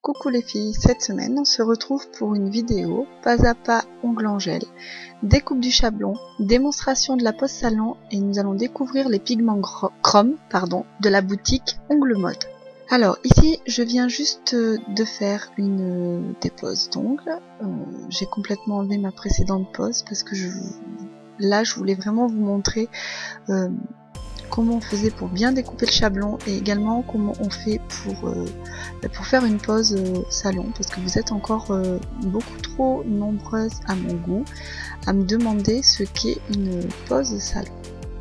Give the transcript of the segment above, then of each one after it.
Coucou les filles, cette semaine on se retrouve pour une vidéo pas à pas ongle en gel, découpe du chablon, démonstration de la pose salon et nous allons découvrir les pigments chrome de la boutique Ongle Mode. Alors ici je viens juste de faire une dépose d'ongles, j'ai complètement enlevé ma précédente pose parce que là je voulais vraiment vous montrer comment on faisait pour bien découper le chablon et également comment on fait pour faire une pose salon, parce que vous êtes encore beaucoup trop nombreuses à mon goût à me demander ce qu'est une pose salon.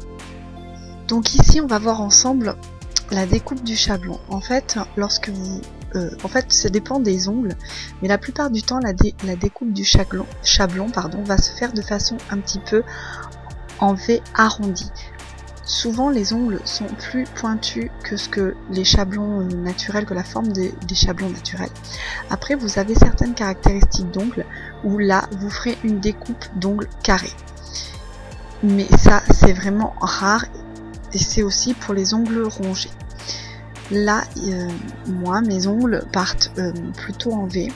Donc ici on va voir ensemble la découpe du chablon. En fait, lorsque vous ça dépend des ongles, mais la plupart du temps la découpe du chablon va se faire de façon un petit peu en V arrondi. Souvent les ongles sont plus pointus que ce que les chablons naturels, que la forme des chablons naturels. Après vous avez certaines caractéristiques d'ongles où là vous ferez une découpe d'ongles carré. Mais ça c'est vraiment rare et c'est aussi pour les ongles rongés. Là moi mes ongles partent plutôt en V.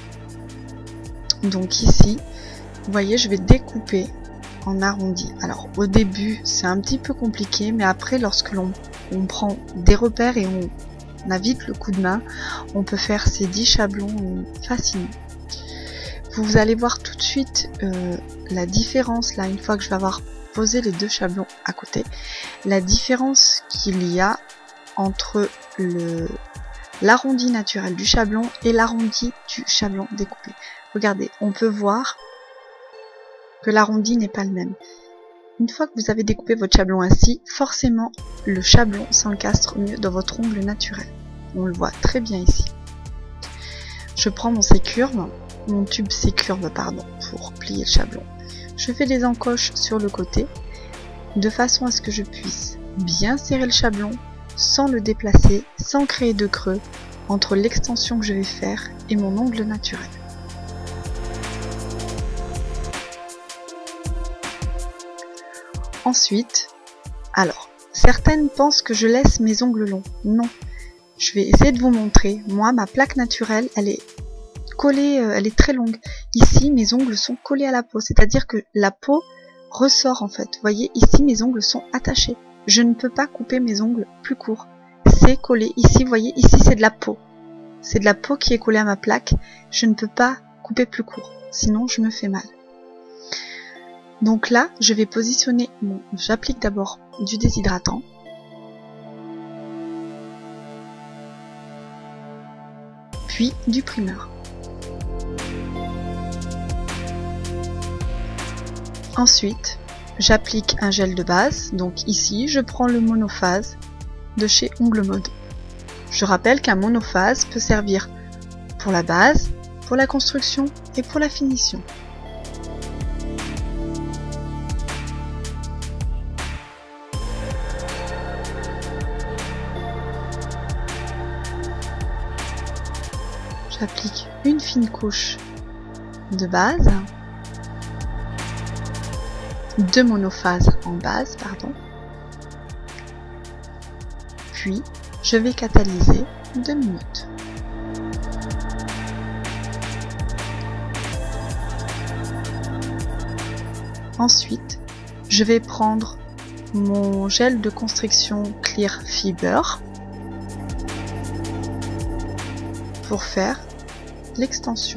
Donc ici vous voyez je vais découper en arrondi. Alors au début c'est un petit peu compliqué, mais après lorsque l'on prend des repères et on a vite le coup de main, on peut faire ces 10 chablons facilement. Vous allez voir tout de suite la différence là, une fois que je vais avoir posé les deux chablons à côté, la différence qu'il y a entre l'arrondi naturel du chablon et l'arrondi du chablon découpé. Regardez, on peut voir que l'arrondi n'est pas le même. Une fois que vous avez découpé votre chablon ainsi, forcément le chablon s'encastre mieux dans votre ongle naturel. On le voit très bien ici. Je prends mon tube C-curve pour plier le chablon. Je fais des encoches sur le côté de façon à ce que je puisse bien serrer le chablon sans le déplacer, sans créer de creux entre l'extension que je vais faire et mon ongle naturel. Ensuite, alors, certaines pensent que je laisse mes ongles longs. Non, je vais essayer de vous montrer. Moi, ma plaque naturelle, elle est collée, elle est très longue. Ici, mes ongles sont collés à la peau, c'est-à-dire que la peau ressort en fait. Vous voyez, ici, mes ongles sont attachés. Je ne peux pas couper mes ongles plus courts. C'est collé. Ici, vous voyez, ici, c'est de la peau. C'est de la peau qui est collée à ma plaque. Je ne peux pas couper plus court, sinon je me fais mal. Donc là, je vais positionner j'applique d'abord du déshydratant. Puis du primeur. Ensuite, j'applique un gel de base. Donc ici, je prends le monophase de chez Ongle Mode. Je rappelle qu'un monophase peut servir pour la base, pour la construction et pour la finition. J'applique une fine couche de base, de monophase en base, puis je vais catalyser 2 minutes. Ensuite, je vais prendre mon gel de construction Clear Fiber pour faire l'extension.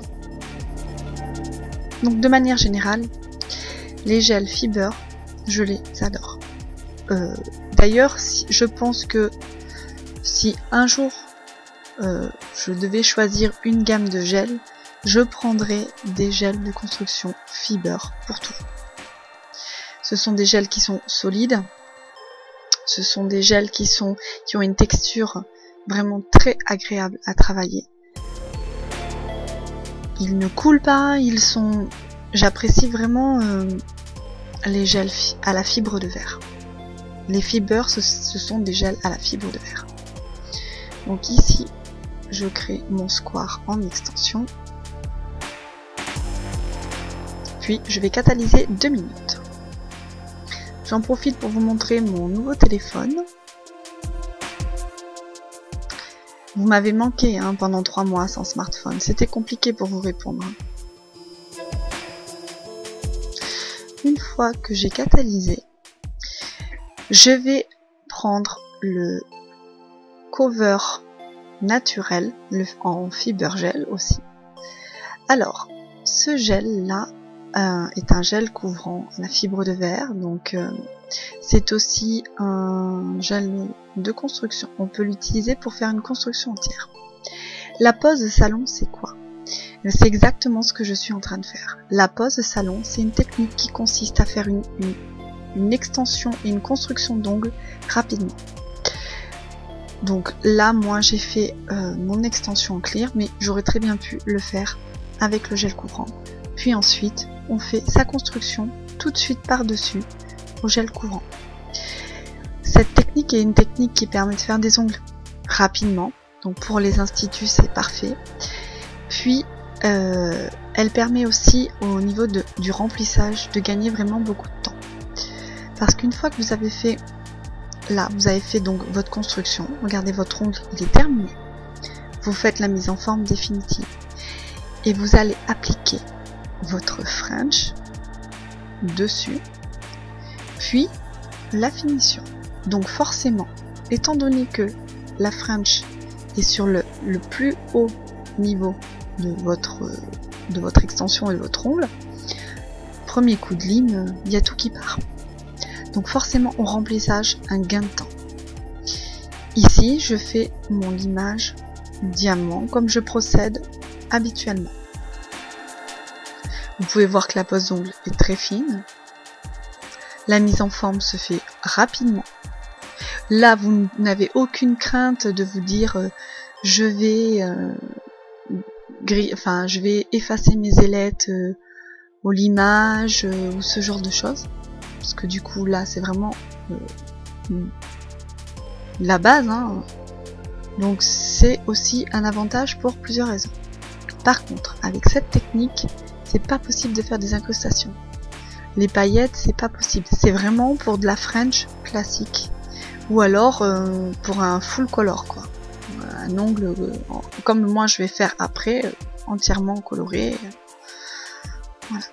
Donc de manière générale, les gels fiber, je les adore. D'ailleurs, je pense que si un jour je devais choisir une gamme de gels, je prendrais des gels de construction fiber pour tout. Ce sont des gels qui sont solides, ce sont des gels qui ont une texture vraiment très agréable à travailler. Ils ne coulent pas, j'apprécie vraiment les gels à la fibre de verre. Les fibers, ce sont des gels à la fibre de verre. Donc ici, je crée mon square en extension. Puis je vais catalyser 2 minutes. J'en profite pour vous montrer mon nouveau téléphone. Vous m'avez manqué hein, pendant 3 mois sans smartphone. C'était compliqué pour vous répondre. Une fois que j'ai catalysé, je vais prendre le cover naturel en fiber gel aussi. Alors, ce gel là est un gel couvrant la fibre de verre, donc c'est aussi un gel de construction. On peut l'utiliser pour faire une construction entière. La pose de salon, c'est quoi? C'est exactement ce que je suis en train de faire. La pose de salon, c'est une technique qui consiste à faire une extension et une construction d'ongles rapidement. Donc là, moi, j'ai fait mon extension en clear, mais j'aurais très bien pu le faire avec le gel couvrant. Puis ensuite, on fait sa construction tout de suite par-dessus au gel couvrant. Cette technique est une technique qui permet de faire des ongles rapidement. Donc pour les instituts, c'est parfait. Puis, elle permet aussi au niveau du remplissage de gagner vraiment beaucoup de temps. Parce qu'une fois que vous avez fait, là, vous avez fait donc votre construction, regardez votre ongle, il est terminé. Vous faites la mise en forme définitive. Et vous allez appliquer votre French dessus, puis la finition. Donc forcément, étant donné que la French est sur le plus haut niveau de votre extension et de votre ongle, premier coup de lime, il y a tout qui part. Donc forcément au remplissage, un gain de temps. Ici, je fais mon limage diamant comme je procède habituellement. Vous pouvez voir que la pose d'ongle est très fine. La mise en forme se fait rapidement. Là, vous n'avez aucune crainte de vous dire je vais effacer mes ailettes au limage ou ce genre de choses. Parce que du coup, là, c'est vraiment la base. Hein. Donc, c'est aussi un avantage pour plusieurs raisons. Par contre, avec cette technique, c'est pas possible de faire des incrustations. Les paillettes, c'est pas possible. C'est vraiment pour de la French classique. Ou alors pour un full color, quoi. Un ongle, comme moi je vais faire après, entièrement coloré. Voilà.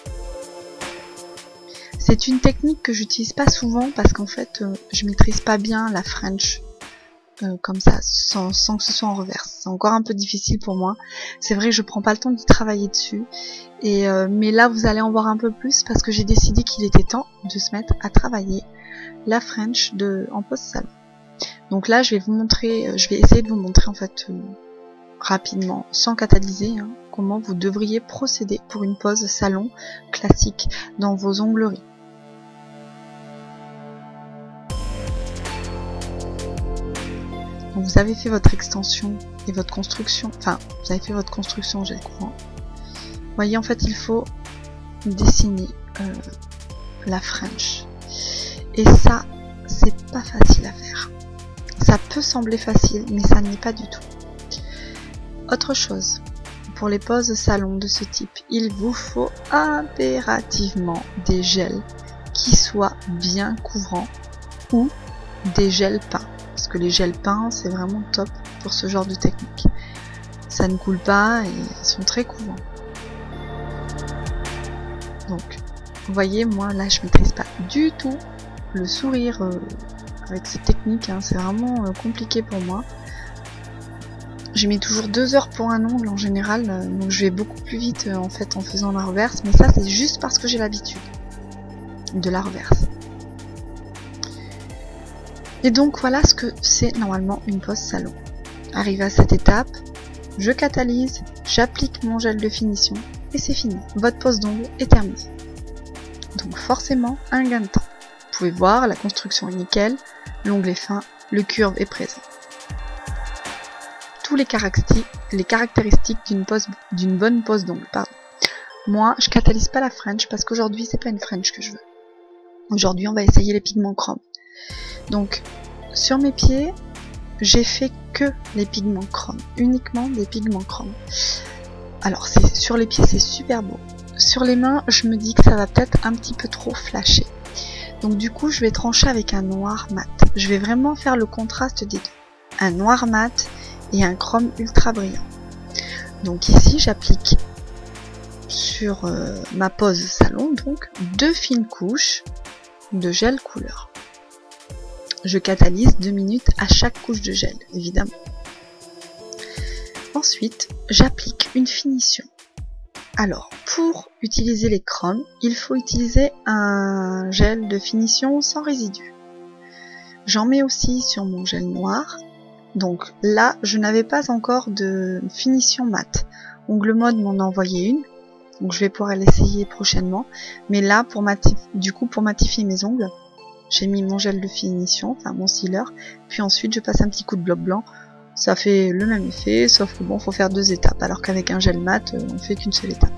C'est une technique que j'utilise pas souvent parce qu'en fait, je maîtrise pas bien la French comme ça, sans que ce soit en reverse. C'est encore un peu difficile pour moi. C'est vrai que je prends pas le temps d'y travailler dessus. Mais là, vous allez en voir un peu plus parce que j'ai décidé qu'il était temps de se mettre à travailler la French en pose salon. Donc là, je vais essayer de vous montrer en fait rapidement, sans catalyser, hein, comment vous devriez procéder pour une pose salon classique dans vos ongleries. Donc vous avez fait votre extension et votre construction, enfin vous avez fait votre construction au gel couvrant. Vous voyez, en fait il faut dessiner la French. Et ça, c'est pas facile à faire. Ça peut sembler facile, mais ça ne l'est pas du tout. Autre chose, pour les poses salon de ce type, il vous faut impérativement des gels qui soient bien couvrants ou des gels peints. Parce que les gels peints, c'est vraiment top pour ce genre de technique. Ça ne coule pas et ils sont très couvrants. Donc, vous voyez, moi là, je maîtrise pas du tout le sourire avec cette technique. Hein, c'est vraiment compliqué pour moi. J'ai mis toujours 2 heures pour un ongle en général, donc je vais beaucoup plus vite en fait en faisant la reverse. Mais ça, c'est juste parce que j'ai l'habitude de la reverse. Et donc voilà ce que c'est normalement une pose salon. Arrivé à cette étape, je catalyse, j'applique mon gel de finition et c'est fini. Votre pose d'ongle est terminée. Donc forcément un gain de temps. Vous pouvez voir, la construction est nickel, l'ongle est fin, le curve est présent. Tous les caractéristiques d'une bonne pose d'ongle. Moi, je catalyse pas la French parce qu'aujourd'hui c'est pas une French que je veux. Aujourd'hui, on va essayer les pigments chrome. Donc, sur mes pieds, j'ai fait que les pigments chrome, uniquement des pigments chrome. Alors, sur les pieds, c'est super beau. Sur les mains, je me dis que ça va peut-être un petit peu trop flasher. Donc du coup, je vais trancher avec un noir mat. Je vais vraiment faire le contraste des deux. Un noir mat et un chrome ultra brillant. Donc ici j'applique sur ma pose salon donc 2 fines couches de gel couleur. Je catalyse 2 minutes à chaque couche de gel, évidemment. Ensuite, j'applique une finition. Alors, pour utiliser les chromes, il faut utiliser un gel de finition sans résidus. J'en mets aussi sur mon gel noir. Donc là, je n'avais pas encore de finition mat. Ongle Mode m'en a envoyé une. Donc je vais pouvoir l'essayer prochainement. Mais là, pour matifier mes ongles, j'ai mis mon gel de finition, enfin mon sealer. Puis ensuite, je passe un petit coup de bloc blanc. Ça fait le même effet, sauf que bon, faut faire 2 étapes. Alors qu'avec un gel mat, on fait qu'une seule étape.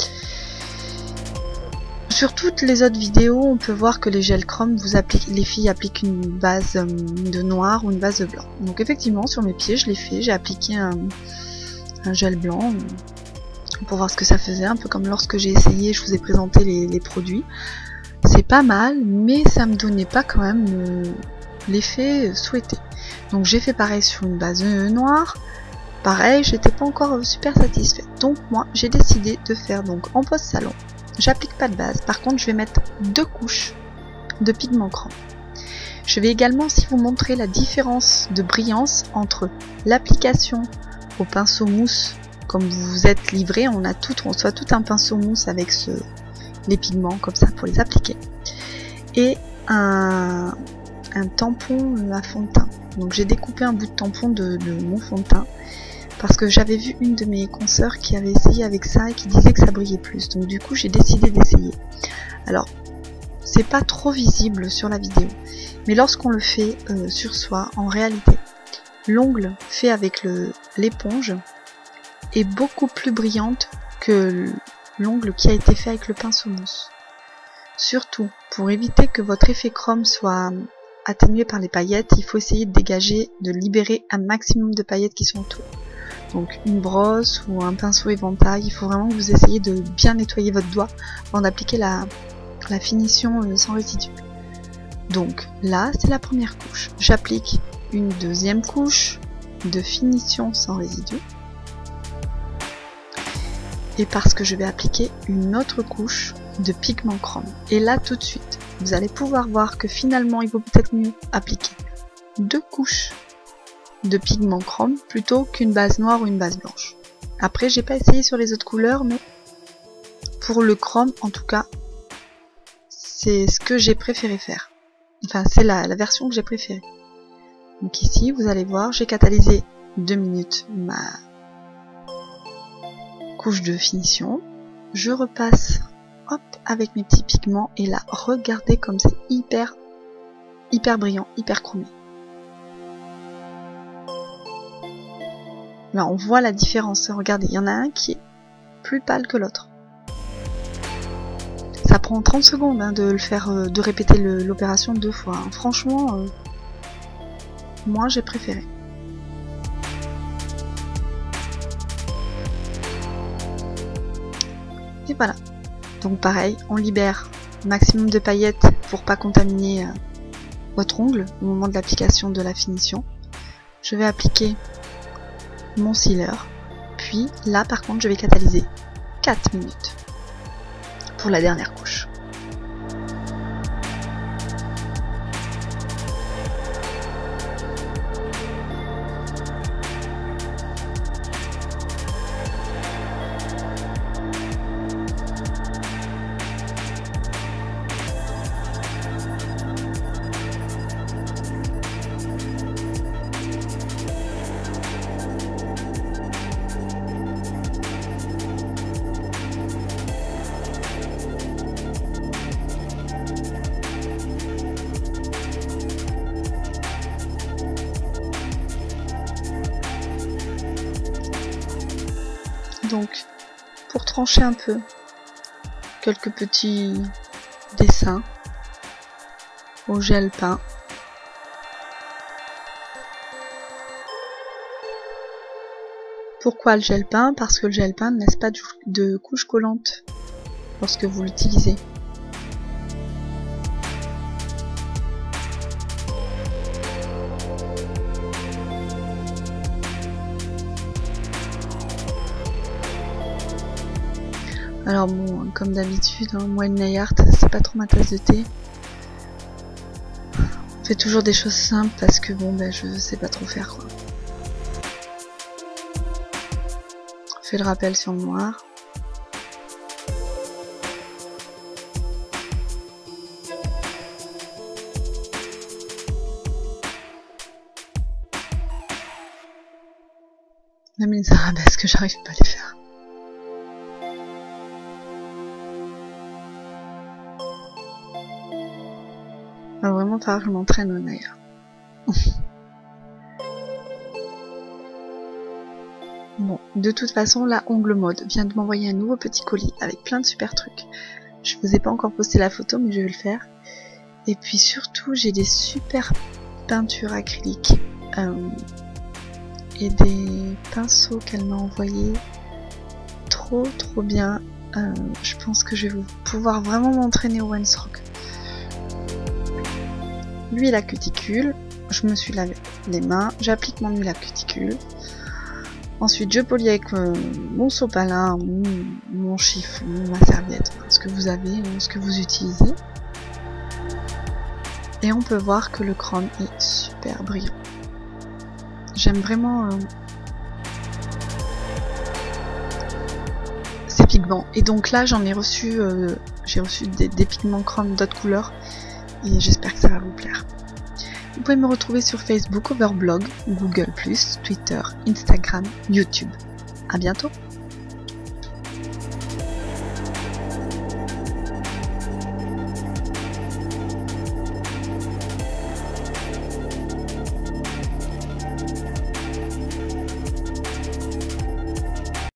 Sur toutes les autres vidéos, on peut voir que les gels chrome, les filles appliquent une base de noir ou une base de blanc. Donc effectivement, sur mes pieds, je l'ai fait. J'ai appliqué un gel blanc pour voir ce que ça faisait. Un peu comme lorsque j'ai essayé, je vous ai présenté les produits. C'est pas mal, mais ça me donnait pas quand même l'effet souhaité. Donc j'ai fait pareil sur une base noire. Pareil, j'étais pas encore super satisfaite. Donc moi, j'ai décidé de faire donc en pose salon. J'applique pas de base, par contre je vais mettre 2 couches de pigment chrome. Je vais également aussi vous montrer la différence de brillance entre l'application au pinceau mousse, comme vous vous êtes livré, on reçoit tout un pinceau mousse avec les pigments comme ça pour les appliquer, et un tampon à fond de teint. Donc j'ai découpé un bout de tampon de mon fond de teint, parce que j'avais vu une de mes consoeurs qui avait essayé avec ça et qui disait que ça brillait plus. Donc du coup j'ai décidé d'essayer. Alors c'est pas trop visible sur la vidéo, mais lorsqu'on le fait sur soi, en réalité, l'ongle fait avec l'éponge est beaucoup plus brillante que l'ongle qui a été fait avec le pinceau mousse. Surtout, pour éviter que votre effet chrome soit atténué par les paillettes, il faut essayer de libérer un maximum de paillettes qui sont autour. Donc une brosse ou un pinceau éventail, il faut vraiment que vous essayiez de bien nettoyer votre doigt avant d'appliquer la finition sans résidus. Donc là, c'est la première couche. J'applique une deuxième couche de finition sans résidus. Et parce que je vais appliquer une autre couche de pigment chrome. Et là, tout de suite, vous allez pouvoir voir que finalement, il vaut peut-être mieux appliquer 2 couches de pigment chrome plutôt qu'une base noire ou une base blanche. Après, j'ai pas essayé sur les autres couleurs, mais pour le chrome, en tout cas, c'est ce que j'ai préféré faire. Enfin, c'est la version que j'ai préférée. Donc ici, vous allez voir, j'ai catalysé 2 minutes ma couche de finition. Je repasse, hop, avec mes petits pigments, et là, regardez comme c'est hyper brillant, hyper chromé. Là, on voit la différence. Regardez, il y en a un qui est plus pâle que l'autre. Ça prend 30 secondes hein, de le faire, de répéter l'opération 2 fois. Hein. Franchement, moi j'ai préféré. Et voilà. Donc pareil, on libère maximum de paillettes pour pas contaminer votre ongle au moment de l'application de la finition. Je vais appliquer mon sealer, puis là par contre je vais catalyser 4 minutes pour la dernière couche. Donc, pour trancher un peu, quelques petits dessins au gel peint. Pourquoi le gel peint? Parce que le gel peint ne laisse pas de couche collante lorsque vous l'utilisez. Alors bon, comme d'habitude, hein, moi le nail art, c'est pas trop ma tasse de thé. On fait toujours des choses simples parce que bon, ben je sais pas trop faire quoi. On fait le rappel sur le noir. Même les arabesques, j'arrive pas à les faire. Il va vraiment falloir que je m'entraîne au nail. Bon, de toute façon, la Ongle Mode vient de m'envoyer un nouveau petit colis avec plein de super trucs. Je vous ai pas encore posté la photo, mais je vais le faire. Et puis surtout, j'ai des super peintures acryliques et des pinceaux qu'elle m'a envoyés. Trop bien. Je pense que je vais pouvoir vraiment m'entraîner au Wensrock. L'huile à cuticule, je me suis lavé les mains, j'applique mon huile à cuticule. Ensuite, je polis avec mon sopalin, mon chiffon, ma serviette, ce que vous avez, ce que vous utilisez. Et on peut voir que le chrome est super brillant. J'aime vraiment ces pigments. Et donc là, j'en ai reçu, j'ai reçu des pigments chrome d'autres couleurs. Et j'espère que ça va vous plaire. Vous pouvez me retrouver sur Facebook, Overblog, Google+, Twitter, Instagram, YouTube. À bientôt!